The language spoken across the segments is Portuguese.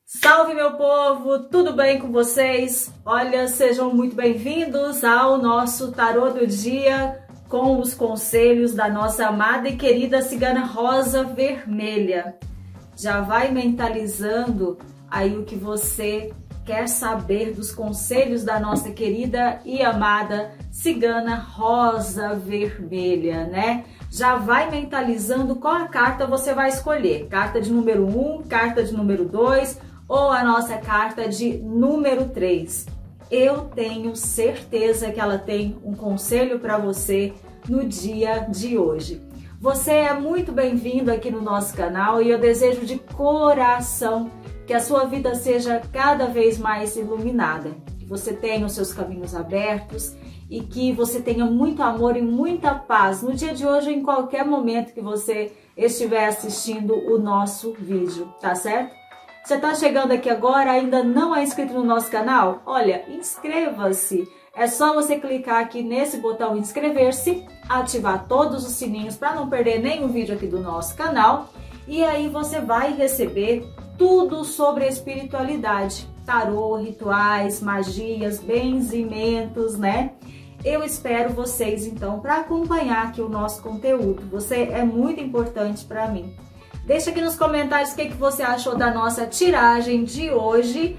Salve, meu povo! Tudo bem com vocês? Olha, sejam muito bem-vindos ao nosso tarô do dia com os conselhos da nossa amada e querida cigana Rosa Vermelha. Já vai mentalizando aí o que você quer saber dos conselhos da nossa querida e amada cigana Rosa Vermelha, né? Já vai mentalizando qual a carta você vai escolher. Carta de número 1, carta de número 2 ou a nossa carta de número 3. Eu tenho certeza que ela tem um conselho para você no dia de hoje. Você é muito bem-vindo aqui no nosso canal e eu desejo de coração que a sua vida seja cada vez mais iluminada, que você tenha os seus caminhos abertos e que você tenha muito amor e muita paz no dia de hoje ou em qualquer momento que você estiver assistindo o nosso vídeo, tá certo? Você está chegando aqui agora, ainda não é inscrito no nosso canal? Olha, inscreva-se! É só você clicar aqui nesse botão inscrever-se, ativar todos os sininhos para não perder nenhum vídeo aqui do nosso canal e aí você vai receber tudo sobre a espiritualidade, tarô, rituais, magias, benzimentos, né? Eu espero vocês então para acompanhar aqui o nosso conteúdo. Você é muito importante para mim. Deixa aqui nos comentários o que você achou da nossa tiragem de hoje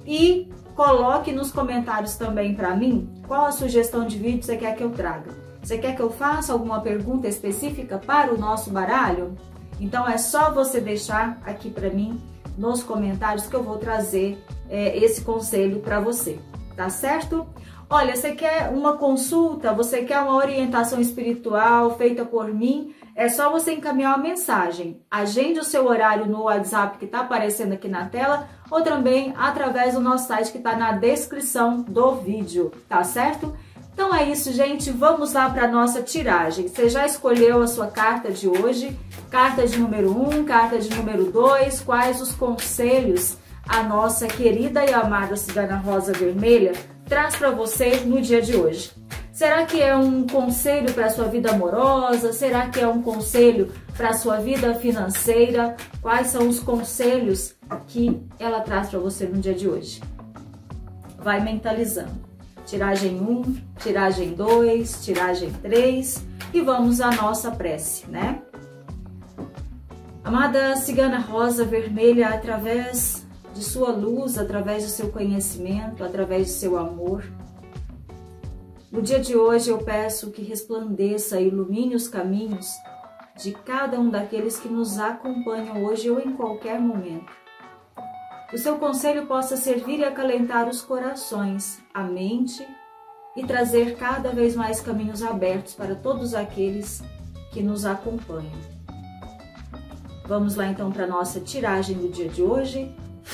e coloque nos comentários também para mim qual a sugestão de vídeo você quer que eu traga. Você quer que eu faça alguma pergunta específica para o nosso baralho? Então é só você deixar aqui para mim nos comentários que eu vou trazer esse conselho para você, tá certo? Olha, você quer uma consulta, você quer uma orientação espiritual feita por mim, é só você encaminhar uma mensagem. Agende o seu horário no WhatsApp que está aparecendo aqui na tela ou também através do nosso site que está na descrição do vídeo, tá certo? Então é isso, gente. Vamos lá para a nossa tiragem. Você já escolheu a sua carta de hoje? Carta de número 1, carta de número 2. Quais os conselhos a nossa querida e amada cigana Rosa Vermelha traz para você no dia de hoje? Será que é um conselho para a sua vida amorosa? Será que é um conselho para a sua vida financeira? Quais são os conselhos que ela traz para você no dia de hoje? Vai mentalizando. Tiragem 1, tiragem 2, tiragem 3 e vamos à nossa prece, né? Amada cigana Rosa Vermelha, através de sua luz, através do seu conhecimento, através do seu amor, no dia de hoje eu peço que resplandeça e ilumine os caminhos de cada um daqueles que nos acompanham hoje ou em qualquer momento. Que o seu conselho possa servir e acalentar os corações, a mente e trazer cada vez mais caminhos abertos para todos aqueles que nos acompanham. Vamos lá então para a nossa tiragem do dia de hoje.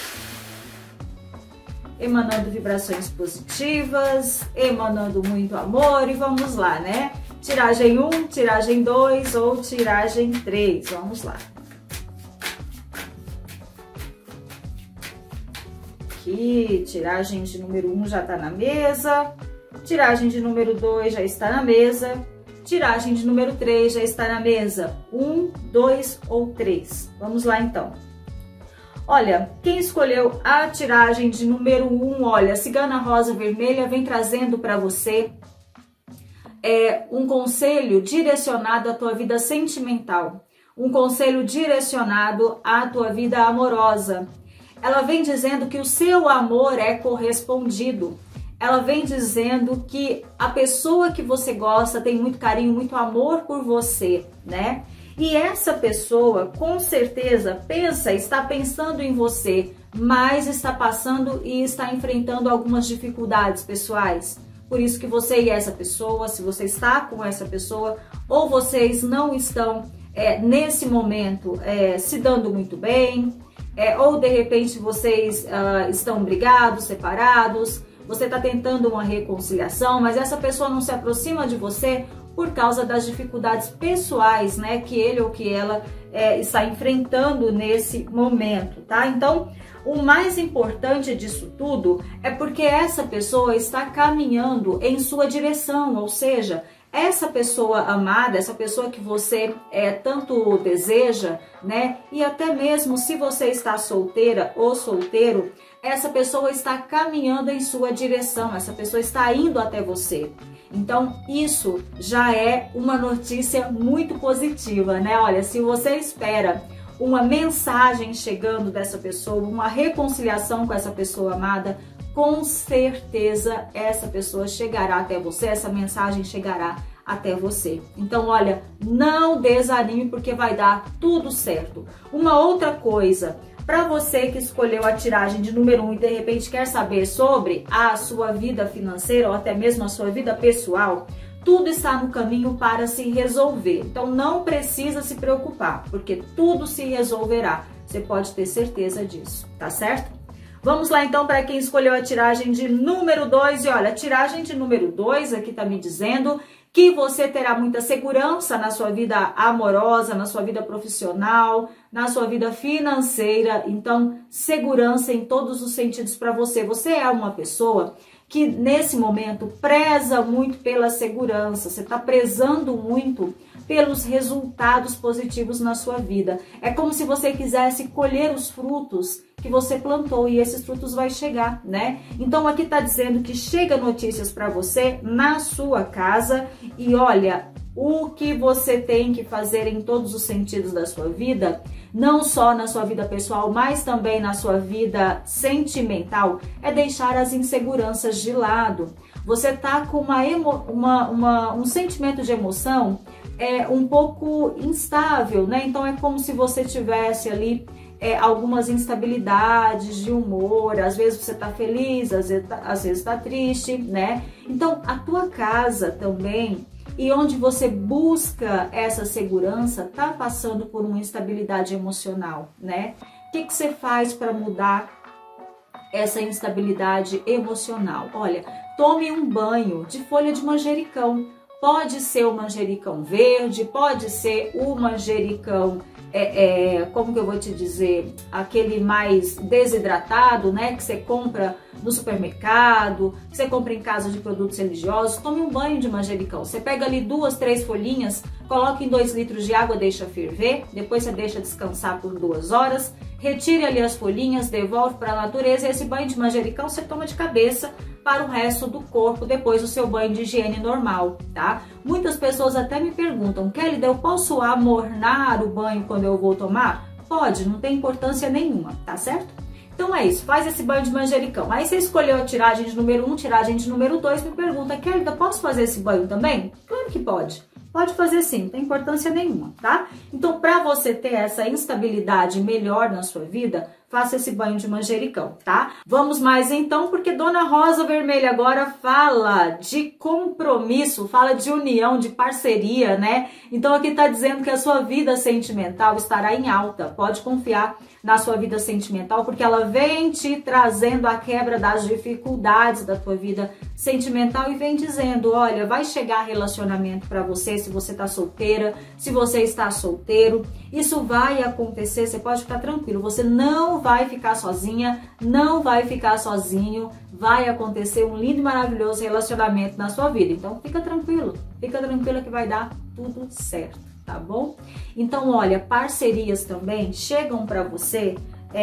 Emanando vibrações positivas, emanando muito amor e vamos lá, né? Tiragem 1, tiragem 2 ou tiragem 3, vamos lá. Aqui, tiragem de número 1 já tá na mesa, tiragem de número 2 já está na mesa, tiragem de número 3 já está na mesa. 1, 2 ou 3, vamos lá então. Olha, quem escolheu a tiragem de número 1, olha, a cigana Rosa Vermelha vem trazendo para você um conselho direcionado à tua vida sentimental, um conselho direcionado à tua vida amorosa. Ela vem dizendo que o seu amor é correspondido. Ela vem dizendo que a pessoa que você gosta tem muito carinho, muito amor por você, né? E essa pessoa, com certeza, está pensando em você, mas está passando e está enfrentando algumas dificuldades pessoais. Por isso que você e essa pessoa, se você está com essa pessoa, ou vocês não estão nesse momento se dando muito bem, ou de repente vocês estão brigados, separados, você está tentando uma reconciliação, mas essa pessoa não se aproxima de você por causa das dificuldades pessoais, né, que ele ou que ela está enfrentando nesse momento, tá? Então, o mais importante disso tudo é porque essa pessoa está caminhando em sua direção, ou seja, essa pessoa amada, essa pessoa que você tanto deseja, né? E até mesmo se você está solteira ou solteiro, essa pessoa está caminhando em sua direção, essa pessoa está indo até você. Então, isso já é uma notícia muito positiva, né? Olha, se você espera uma mensagem chegando dessa pessoa, uma reconciliação com essa pessoa amada, com certeza essa pessoa chegará até você, essa mensagem chegará até você. Então, olha, não desanime porque vai dar tudo certo. Uma outra coisa, para você que escolheu a tiragem de número 1 e de repente quer saber sobre a sua vida financeira ou até mesmo a sua vida pessoal, tudo está no caminho para se resolver. Então não precisa se preocupar, porque tudo se resolverá. Você pode ter certeza disso, tá certo? Vamos lá então para quem escolheu a tiragem de número 2. E olha, a tiragem de número 2 aqui tá me dizendo que você terá muita segurança na sua vida amorosa, na sua vida profissional, na sua vida financeira. Então, segurança em todos os sentidos para você. Você é uma pessoa que nesse momento preza muito pela segurança, você está prezando muito pelos resultados positivos na sua vida. É como se você quisesse colher os frutos que você plantou e esses frutos vai chegar, né? Então aqui tá dizendo que chega notícias para você na sua casa e olha, o que você tem que fazer em todos os sentidos da sua vida, não só na sua vida pessoal, mas também na sua vida sentimental, é deixar as inseguranças de lado. Você tá com um sentimento de emoção um pouco instável, né? Então é como se você tivesse ali algumas instabilidades de humor, às vezes você tá feliz, às vezes tá triste, né? Então a tua casa também, e onde você busca essa segurança, tá passando por uma instabilidade emocional, né? O que você faz para mudar essa instabilidade emocional? Olha, tome um banho de folha de manjericão. Pode ser o manjericão verde, pode ser o manjericão, como que eu vou te dizer, aquele mais desidratado, né, que você compra no supermercado, que você compra em casa de produtos religiosos. Tome um banho de manjericão. Você pega ali 2, 3 folhinhas, coloca em 2 litros de água, deixa ferver, depois você deixa descansar por 2 horas, retire ali as folhinhas, devolve para a natureza e esse banho de manjericão você toma de cabeça para o resto do corpo depois do seu banho de higiene normal, tá? Muitas pessoas até me perguntam, Kelly, eu posso amornar o banho quando eu vou tomar? Pode, não tem importância nenhuma, tá certo? Então é isso, faz esse banho de manjericão. Aí você escolheu a tiragem de número 1, tiragem de número 2, me pergunta, Kelly, eu posso fazer esse banho também? Claro que pode. Pode fazer sim, não tem importância nenhuma, tá? Então, para você ter essa instabilidade melhor na sua vida, faça esse banho de manjericão, tá? Vamos mais então, porque Dona Rosa Vermelha agora fala de compromisso, fala de união, de parceria, né? Então aqui tá dizendo que a sua vida sentimental estará em alta. Pode confiar na sua vida sentimental, porque ela vem te trazendo a quebra das dificuldades da tua vida sentimental e vem dizendo, olha, vai chegar relacionamento para você se você tá solteira, se você está solteiro, isso vai acontecer, você pode ficar tranquilo, você não vai ficar sozinha, não vai ficar sozinho, vai acontecer um lindo e maravilhoso relacionamento na sua vida. Então fica tranquila que vai dar tudo certo, tá bom? Então olha, parcerias também chegam para você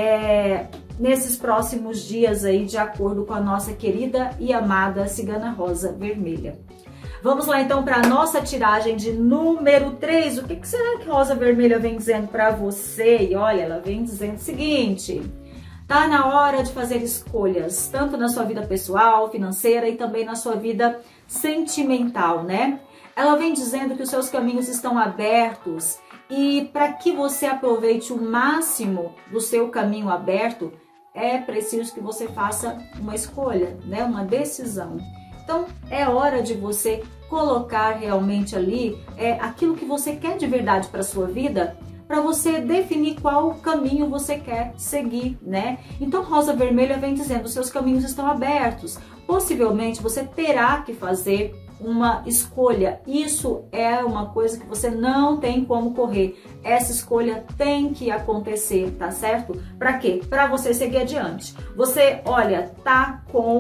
nesses próximos dias aí, de acordo com a nossa querida e amada Cigana Rosa Vermelha. Vamos lá então para a nossa tiragem de número 3. O que será que Rosa Vermelha vem dizendo para você? E olha, ela vem dizendo o seguinte: tá na hora de fazer escolhas, tanto na sua vida pessoal, financeira e também na sua vida sentimental, né? Ela vem dizendo que os seus caminhos estão abertos e para que você aproveite o máximo do seu caminho aberto, é preciso que você faça uma escolha, né? Uma decisão. Então, é hora de você colocar realmente ali aquilo que você quer de verdade para a sua vida, para você definir qual caminho você quer seguir, né? Então, Rosa Vermelha vem dizendo, seus caminhos estão abertos. Possivelmente, você terá que fazer uma escolha. Isso é uma coisa que você não tem como correr. Essa escolha tem que acontecer, tá certo? Para quê? Para você seguir adiante. Você, olha, tá com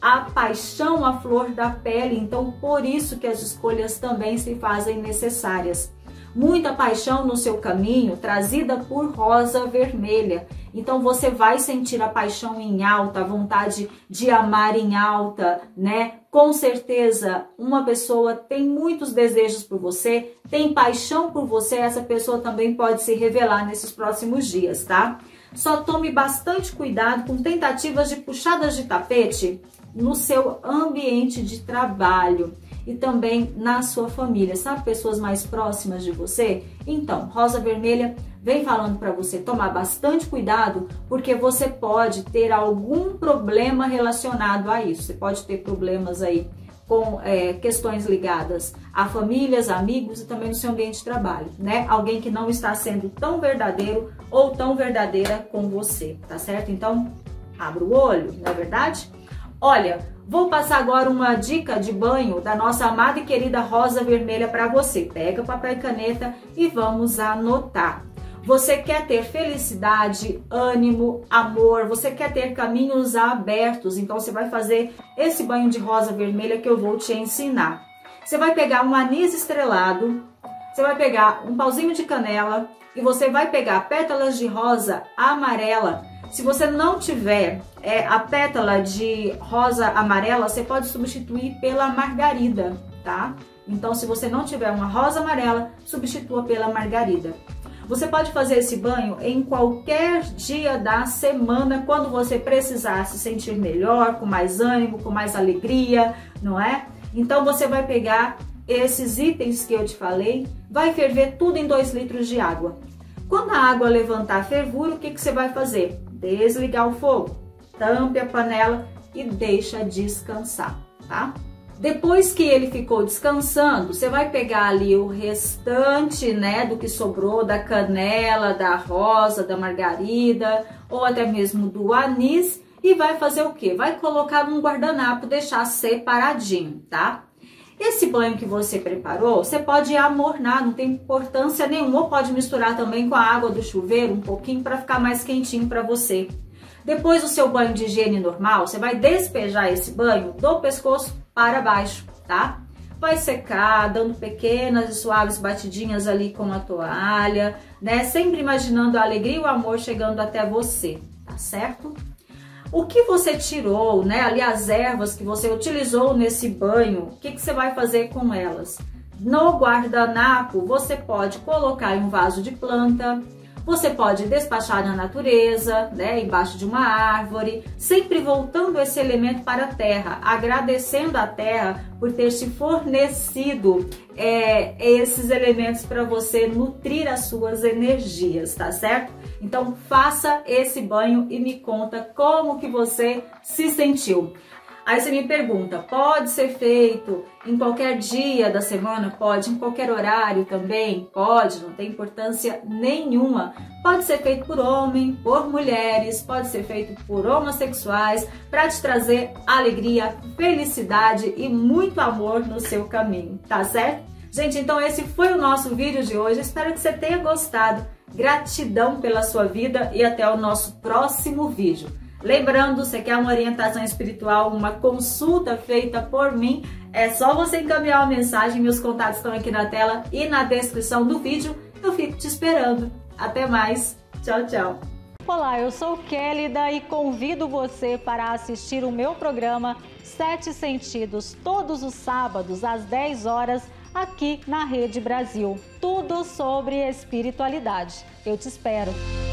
a paixão à flor da pele, então por isso que as escolhas também se fazem necessárias. Muita paixão no seu caminho, trazida por rosa vermelha. Então você vai sentir a paixão em alta, a vontade de amar em alta, né? Com certeza, uma pessoa tem muitos desejos por você, tem paixão por você, essa pessoa também pode se revelar nesses próximos dias, tá? Só tome bastante cuidado com tentativas de puxadas de tapete no seu ambiente de trabalho e também na sua família, sabe? Pessoas mais próximas de você. Então, rosa vermelha vem falando para você tomar bastante cuidado, porque você pode ter algum problema relacionado a isso. Você pode ter problemas aí com questões ligadas a famílias, amigos e também no seu ambiente de trabalho, né? Alguém que não está sendo tão verdadeiro ou tão verdadeira com você, tá certo? Então, abra o olho, não é verdade? Olha, vou passar agora uma dica de banho da nossa amada e querida rosa vermelha para você. Pega papel e caneta e vamos anotar. Você quer ter felicidade, ânimo, amor, você quer ter caminhos abertos, então você vai fazer esse banho de rosa vermelha que eu vou te ensinar. Você vai pegar um anis estrelado, você vai pegar um pauzinho de canela e você vai pegar pétalas de rosa amarela. Se você não tiver a pétala de rosa amarela, você pode substituir pela margarida, tá? Então, se você não tiver uma rosa amarela, substitua pela margarida. Você pode fazer esse banho em qualquer dia da semana, quando você precisar se sentir melhor, com mais ânimo, com mais alegria, não é? Então, você vai pegar esses itens que eu te falei, vai ferver tudo em 2 litros de água. Quando a água levantar a fervura, o que você vai fazer? Desligar o fogo, tampe a panela e deixa descansar, tá? Depois que ele ficou descansando, você vai pegar ali o restante, né, do que sobrou da canela, da rosa, da margarida ou até mesmo do anis e vai fazer o quê? Vai colocar num guardanapo, deixar separadinho, tá? Esse banho que você preparou, você pode amornar, não tem importância nenhuma, ou pode misturar também com a água do chuveiro um pouquinho para ficar mais quentinho para você. Depois do seu banho de higiene normal, você vai despejar esse banho do pescoço para baixo, tá? Vai secar, dando pequenas e suaves batidinhas ali com a toalha, né? Sempre imaginando a alegria e o amor chegando até você, tá certo? O que você tirou, né? Ali as ervas que você utilizou nesse banho, o que você vai fazer com elas? No guardanapo, você pode colocar em um vaso de planta, você pode despachar na natureza, né, embaixo de uma árvore, sempre voltando esse elemento para a terra, agradecendo a terra por ter te fornecido esses elementos para você nutrir as suas energias, tá certo? Então faça esse banho e me conta como que você se sentiu. Aí você me pergunta, pode ser feito em qualquer dia da semana? Pode, em qualquer horário também? Pode, não tem importância nenhuma. Pode ser feito por homem, por mulheres, pode ser feito por homossexuais, para te trazer alegria, felicidade e muito amor no seu caminho, tá certo? Gente, então esse foi o nosso vídeo de hoje, espero que você tenha gostado. Gratidão pela sua vida e até o nosso próximo vídeo. Lembrando, você quer uma orientação espiritual, uma consulta feita por mim, é só você encaminhar uma mensagem, meus contatos estão aqui na tela e na descrição do vídeo. Eu fico te esperando. Até mais. Tchau, tchau. Olá, eu sou Kélida e convido você para assistir o meu programa 7 Sentidos, todos os sábados às 10 horas, aqui na Rede Brasil. Tudo sobre espiritualidade. Eu te espero.